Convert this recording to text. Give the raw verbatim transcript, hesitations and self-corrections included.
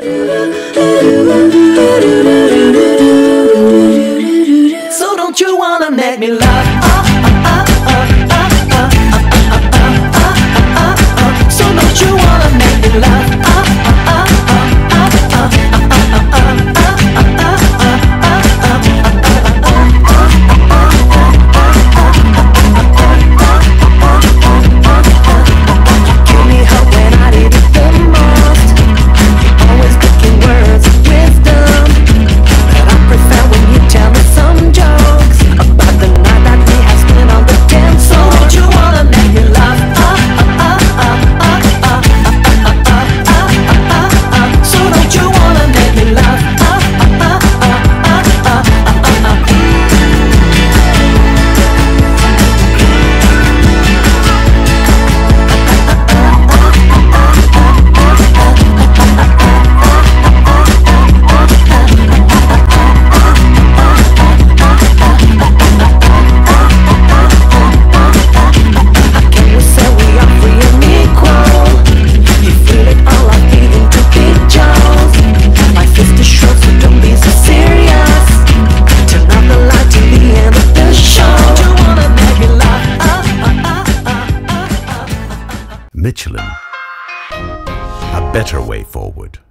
So don't you wanna make me laugh? Ah, ah, ah, ah, ah, ah, ah, ah, ah, ah, ah. So don't you wanna make me laugh? Ah, ah, ah, ah, ah, ah, ah, ah, ah, ah, ah. Michelin, a better way forward.